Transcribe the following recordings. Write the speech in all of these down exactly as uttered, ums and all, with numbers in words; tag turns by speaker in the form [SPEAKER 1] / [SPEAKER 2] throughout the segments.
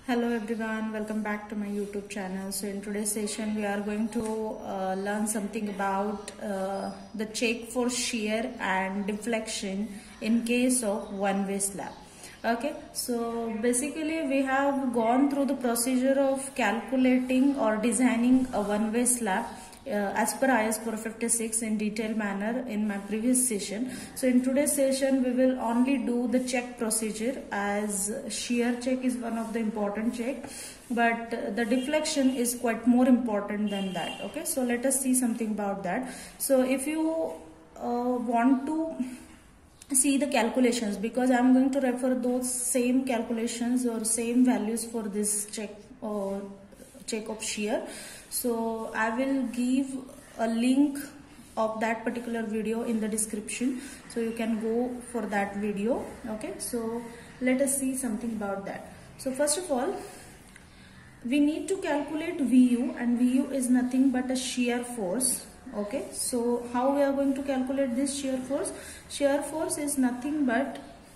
[SPEAKER 1] Hello everyone, welcome back to my YouTube channel. So in today's session we are going to uh, learn something about uh, the check for shear and deflection in case of one-way slab. Okay, so basically we have gone through the procedure of calculating or designing a one-way slab Uh, as per I S four fifty-six in detailed manner in my previous session. So in today's session we will only do the check procedure, as shear check is one of the important check, but uh, the deflection is quite more important than that. Okay, so let us see something about that. So if you uh, want to see the calculations, because I am going to refer those same calculations or same values for this check or check of shear, so I will give a link of that particular video in the description, so you can go for that video. Okay, so let us see something about that. So first of all, we need to calculate V U, and V U is nothing but a shear force. Okay, so how we are going to calculate this shear force? Shear force is nothing but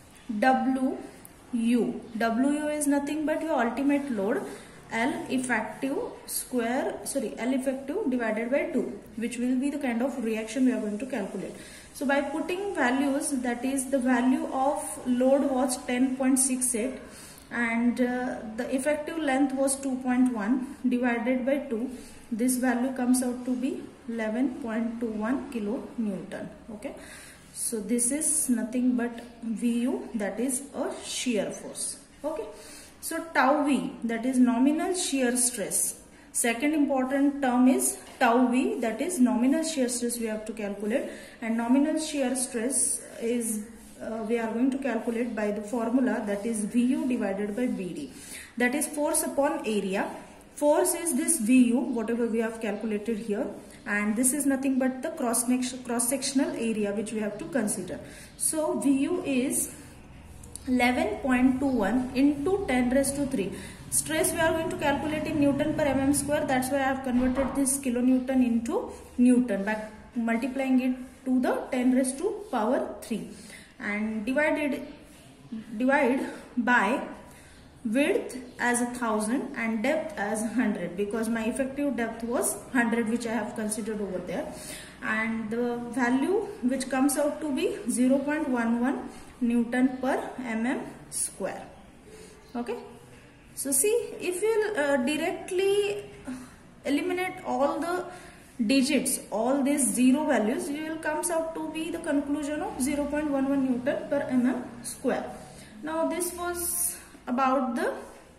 [SPEAKER 1] W U. W U is nothing but your ultimate load, L effective square, sorry, L effective divided by two, which will be the kind of reaction we are going to calculate. So by putting values, that is the value of load was ten point six eight and uh, the effective length was two point one divided by two. This value comes out to be eleven point two one kilonewton. Okay, so this is nothing but V U, that is a shear force. Okay, so tau V, that is nominal shear stress. Second important term is tau V, that is nominal shear stress we have to calculate, and nominal shear stress is uh, we are going to calculate by the formula, that is V U divided by B D, that is force upon area. Force is this V U, whatever we have calculated here, and this is nothing but the cross cross sectional area which we have to consider. So V U is eleven point two one into ten raised to three. Stress we are going to calculate in Newton per mm square. That's why I have converted this kilonewton into Newton by multiplying it to the ten raised to power three, and divided divide by width as a thousand and depth as one hundred, because my effective depth was one hundred, which I have considered over there, and the value which comes out to be zero point one one Newton per mm square. Okay, so see, if you uh, directly eliminate all the digits, all these zero values, you will comes out to be the conclusion of zero point one one Newton per mm square. Now this was about the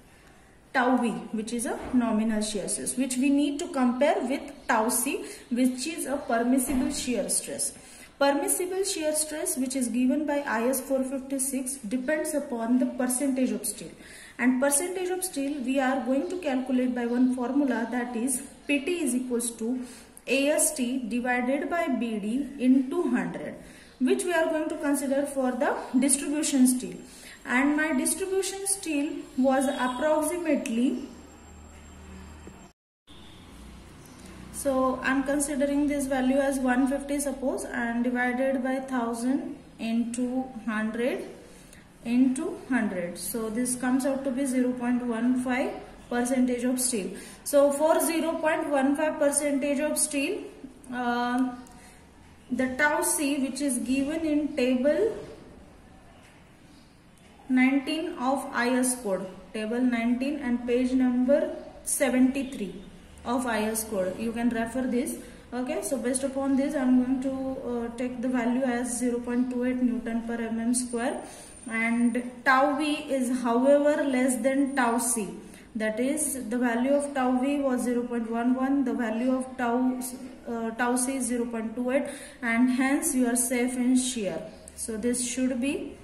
[SPEAKER 1] tau V, which is a nominal shear stress, which we need to compare with tau C, which is a permissible shear stress. Permissible shear stress, which is given by I S four fifty-six, depends upon the percentage of steel, and percentage of steel we are going to calculate by one formula, that is P T is equals to A S T divided by B D into one hundred, which we are going to consider for the distribution steel, and my distribution steel was approximately, so I am considering this value as one hundred fifty, suppose, and divided by one thousand into one hundred into one hundred. So this comes out to be zero point one five percentage of steel. So for zero point one five percentage of steel, uh, the tau C, which is given in table nineteen of I S code, table nineteen and page number seventy-three of I S code, you can refer this. Okay, so based upon this I am going to uh, take the value as zero point two eight Newton per mm square, and tau V is however less than tau C, that is the value of tau V was zero point one one, the value of tau uh, tau C is zero point two eight, and hence you are safe in shear. So this should be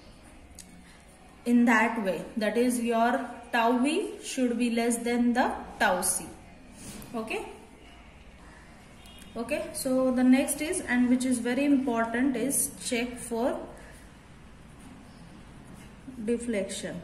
[SPEAKER 1] in that way, that is your tau V should be less than the tau C. Okay, okay, so the next is, and which is very important, is check for deflection.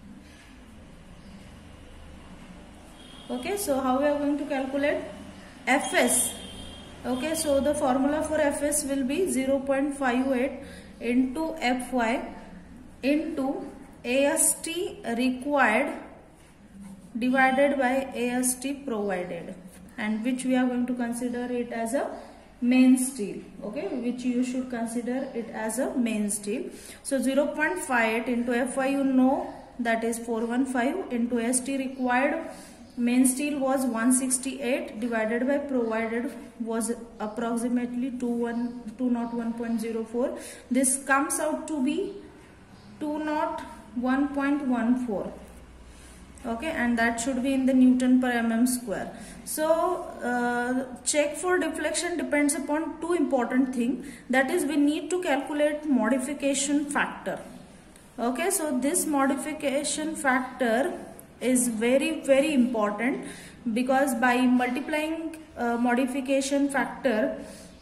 [SPEAKER 1] Okay, so how we are going to calculate F S? Okay, so the formula for F S will be zero point five eight into F Y into A S T required divided by A S T provided, and which we are going to consider it as a main steel, okay, which you should consider it as a main steel. So zero point five eight into F Y, you know, that is four hundred fifteen, into S T required main steel was one hundred sixty-eight, divided by provided was approximately two oh one point zero four. This comes out to be two oh one point one four. Okay, and that should be in the Newton per mm square. So uh, check for deflection depends upon two important things, that is we need to calculate modification factor. Okay, so this modification factor is very very important, because by multiplying uh, modification factor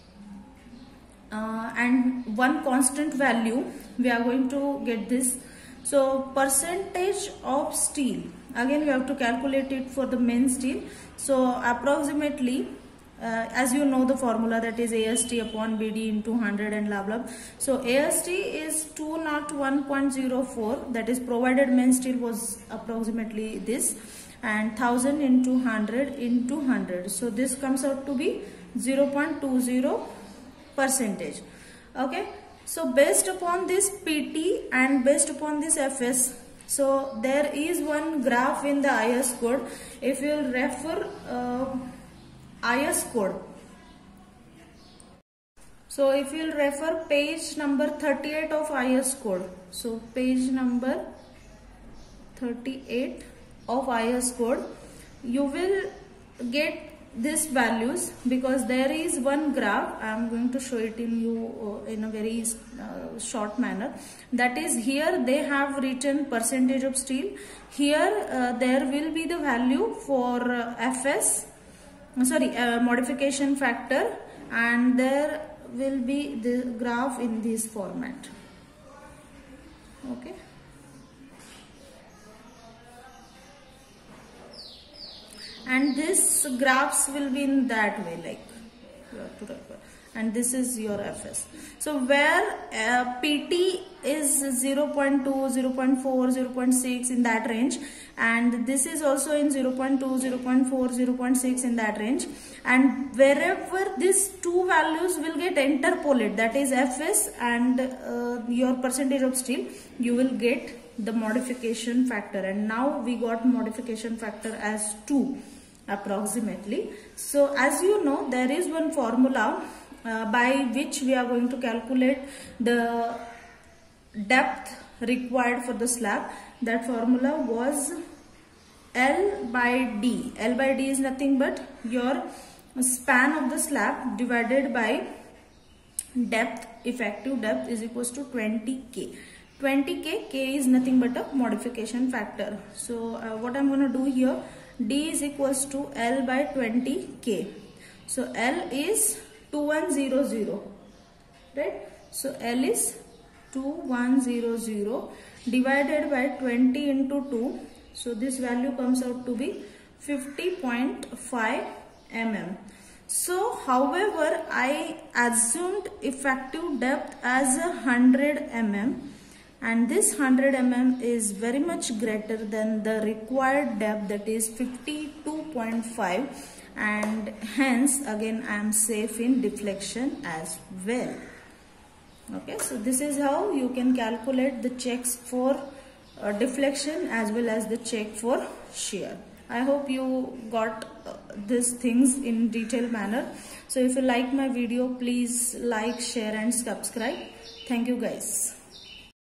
[SPEAKER 1] uh, and one constant value, we are going to get this. So percentage of steel, again we have to calculate it for the main steel. So approximately, uh, as you know the formula, that is A S T upon B D into one hundred and blah blah. So A S T is two oh one point zero four, that is provided main steel was approximately this, and one thousand into one hundred into one hundred. So this comes out to be zero point two zero percentage. Okay. So based upon this P T and based upon this F S, so there is one graph in the I S code. If you refer uh, I S code, so if you refer page number thirty-eight of I S code, so page number thirty-eight of I S code, you will get these values, because there is one graph. I am going to show it in you uh, in a very uh, short manner. That is, here they have written percentage of steel. Here uh, there will be the value for uh, F S, sorry, uh, modification factor, and there will be the graph in this format. Okay. And this graphs will be in that way, like you have to refer. And this is your F S. So where uh, P T is zero point two, zero point four, zero point six in that range, and this is also in zero point two, zero point four, zero point six in that range, and wherever these two values will get interpolated, that is F S and uh, your percentage of steel, you will get the modification factor. And now we got modification factor as two approximately. So as you know, there is one formula uh, by which we are going to calculate the depth required for the slab. That formula was L by D. L by D is nothing but your span of the slab divided by depth, effective depth, is equals to twenty K. twenty K, K is nothing but a modification factor. So uh, what I'm going to do here, D is equals to L by twenty K. So L is two one zero zero, right? So L is two one zero zero divided by twenty into two. So this value comes out to be fifty point five millimeters. So however, I assumed effective depth as a one hundred millimeters. And this one hundred millimeters is very much greater than the required depth, that is fifty-two point five, and hence again I am safe in deflection as well. Okay, so this is how you can calculate the checks for uh, deflection as well as the check for shear. I hope you got uh, these things in detailed manner. So if you like my video, please like, share and subscribe. Thank you guys.